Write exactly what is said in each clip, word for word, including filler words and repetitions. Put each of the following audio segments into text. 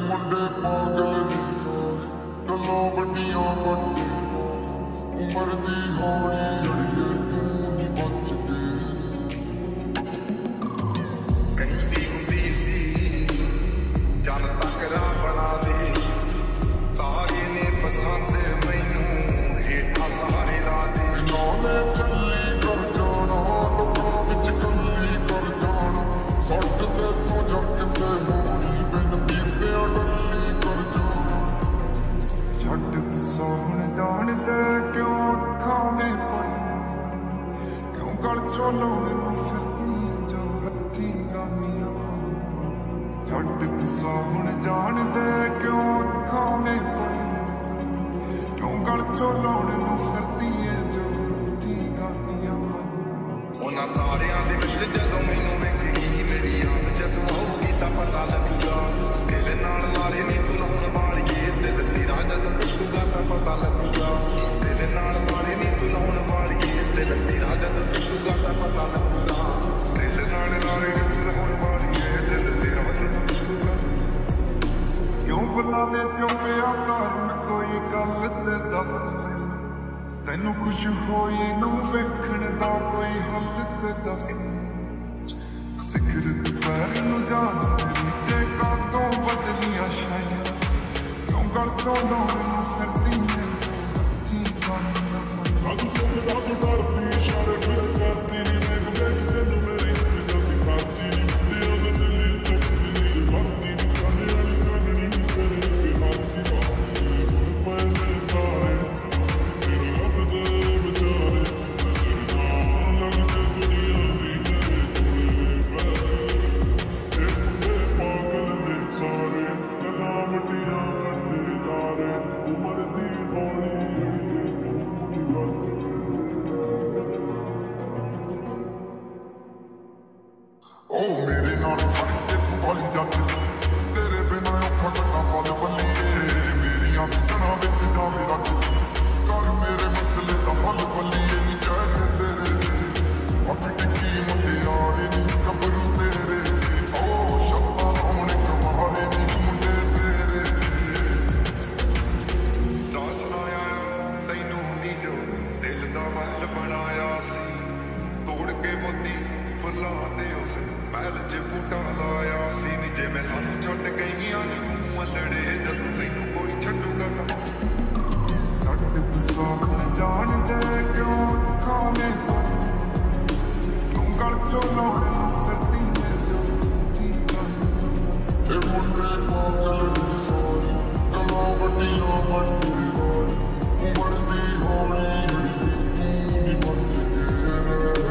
मुंडे पागल ने सारे गल्लां वड्डियां वड्डे मार उमर दी हौली अड़िए तू नी बच के कहती हुंदी सी चल तकरा बना दे तारे ने पसंद मैनू हेठा सारे ला दे नाले चली कर जाना लोकां विच कल्ली कर जाना सट ते तो जग ते होनी बिन पीते डल्ली कर जाना छड्ड गुस्सा हुण जाणदे क्यों अखां ने भरियां क्यों गल चों लाउण नूं फिरदी जो हत्थी गानियां पाउण छड्ड गुस्सा हुण जाणदे क्यों अखां ने भरियां क्यों गल चों लाउण नूं फिरदी जो हत्थी गानियां पाउण उन्हां तारियां दे विच जदों मैनूं वेखेगी मेरी याद जदों आऊगी तां पता लगूगा दिल नाल लारे नी तूं लाउण वालीए दिल तेरा जदों टुटूगा तां पता लगूगा दिल नाल लारे नी तूं लाउण वालीए दिल तेरा जदों टुटूगा तां पता लगूगा दिल नाल लारे नी तूं लाउण वालीए दिल तेरा जदों टुटूगा क्यों बुलाने चुप्पिया कारण कोई गल ते दस तैनू कुछ होई नूं वेखण दा कोई हल ते दस सिखर दुपहर नूं जान तेरी ते कातों बदलियां छाइयां क्यों गल तो लाउण नूं फिरदी हत्थी गानियां रग तो रग डरदी इशारे फिर करदी नी वेख वेख तैनू मेरी जल्दी करदी नी दिल दा दिल टुटदी नी भरदी नी काने वाली काननी तेरे के हाथी बाहर हुण पहले तारे तेरे रब दे विचारे तेरे नाल लगदे दुनिया दी तेरे कोले पै ए मुंडे पागल ने सारे गल्लां वड्डियां वड्डे तारे उमर दी हौली अड़िए तू नी बच ओ मेरे नाल फड़ के तू बाली जग तेरे बिना औखा कट्टा पल बल्लीए मेरियां दिक्कणां विच जावे रज कर मेरे मसले दा हल बल्लीए नी चाहे तेरे अख टिक्की मुंडियारे नी कबरू तेरे ओ शब्दां लाउण कवारे नी मुंडे तेरे दस लाया तैनू नी जो दिल दा महल बनाया सी तोड़ के मोती फुला दे उस महल च बूटा लाया सी नी जिवें सानू छड्ड गईयां नी तूं अल्लड़े जदों तैनू कोई छड्डूगा तां छड्ड गुस्सा जान दे क्यों अखां ने क्यों गल चों लाउण नूं फिरदी जो हत्थी गानियां ए मुंडे पागल ने सारे गल्लां वड्डियां वड्डे मार उमर दी हौली अड़िए तू नी बच के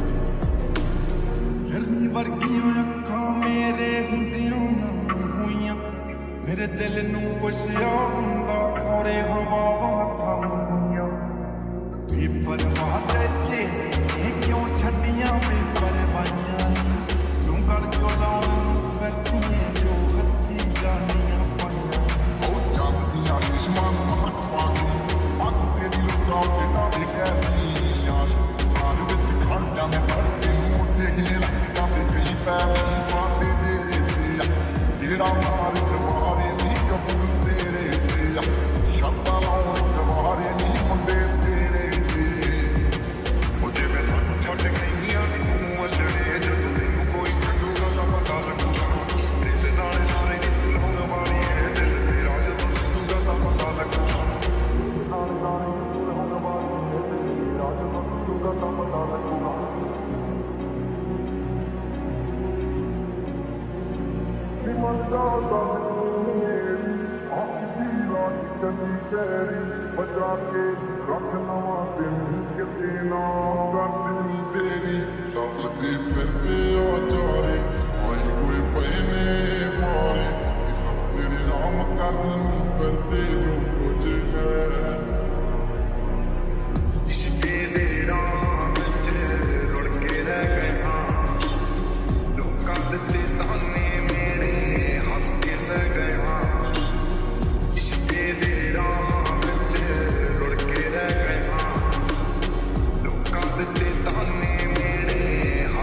हिरनी वर्गियां अखां मेरे हुंदियां ना होइयां मेरे दिल नूं पुछया हुंदा खौरे हवावां थमदियां बेपरवाह ते चेहरे क्यों छड्डियां बेपरवाहियां तूं गल चों लाउण नूं फिरदी जो हत्थी गानियां पाइयां ओ चंद दियां रेशमां नूं महक पा के अख तेरी लुक्कां ते डाले गैरी आशिक घर विच खड़ जाने धड़के मूंह ते गिने लगदा ते कई पैर साडे तेरे ते जेड़ा मार कवारे नी कबरू तेरे ते शब्दां लाउण कवारे नी मुंडे तेरे ते ओ जिवें सानू छड्ड गईयां नी तूं अल्लड़े जदों तैनू कोई छड्डूगा तां पता लगूगा दिल नाल लारे नी तूं लाउण वालीए दिल तेरा जदों टुटूगा तां पता लगूगा नाल लारे नी तूं लाउण वालीए दिल तेरा जदों टुटूगा तां पता लगूगा मन जाता आखिरी रात कभी तेरी बचा के रख नवा दिन किसी ना कर दिन तेरी लफदी फिरते आचारे आई हुए पहने मारे सब तेरे नाम करन फिरते जो कुछ है इश्के दे राह विच रुड़ के रह गए हाँ लोकां दे ताने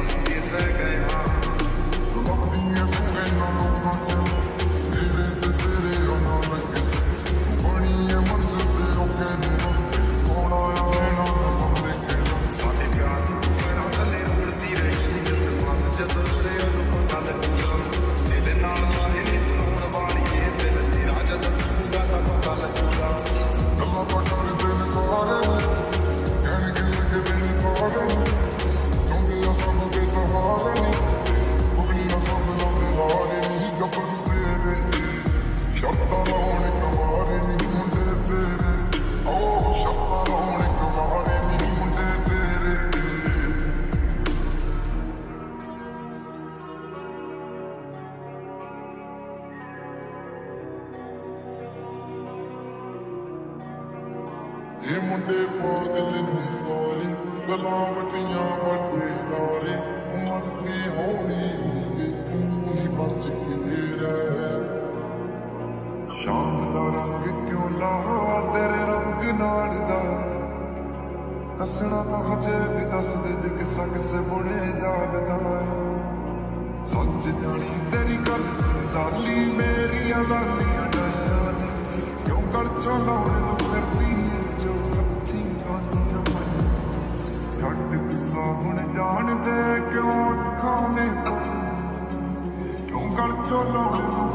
गया ਇਹ ਮੁੰਡੇ ਪਾਗਲ ਨੇ ਸਾਰੇ, ਗੱਲਾਂ ਵੱਡੀਆਂ ਵੱਡੇ ਨਾਰੇ, ਉਮਰ ਦੀ ਹੌਲੀ ਹੁੰਦੀ ਤੂੰ ਨੀ ਬਚ ਕੇ ਰਹਿ। ਸ਼ਾਮ ਦਾ ਰੰਗ ਕਿਉਂ ਲਾਵਾਂ ਤੇਰੇ ਰੰਗ ਨਾਲ ਦਾ, ਦੱਸਣਾ ਤਾਂ ਹਜੇ ਵੀ ਦੱਸਦੇ ਜੇ ਕਿੱਸਾ ਕਿਸੇ ਬੁਣੇ ਜਾਣਦਾ ਏ। ਸੱਚ ਜਾਣੀ ਤੇਰੀ ਗੱਲ ਦਾਲੀ ਮੇਰੀਆਂ ਲਾਲੀਆਂ ਡਾਈਆਂ ਨੇ, ਕਿਉਂ ਗਲ ਚੋਂ ਲਾਉਣ ਨੂੰ ਫਿਰਦੀ ਏ ਜੋ ਹੱਥੀਂ ਕਾਨੀਆਂ ਪਾਈਆਂ। ਛੱਡ ਕਿੱਸਾ ਹੁਣ ਜਾਣਦੇ ਕਿਉਂ ਅੱਖਾਂ ਨੇ ਪਾਈਆਂ, ਕਿਉਂ ਗਲ ਚੋਂ ਲਾਉਣ ਨੂੰ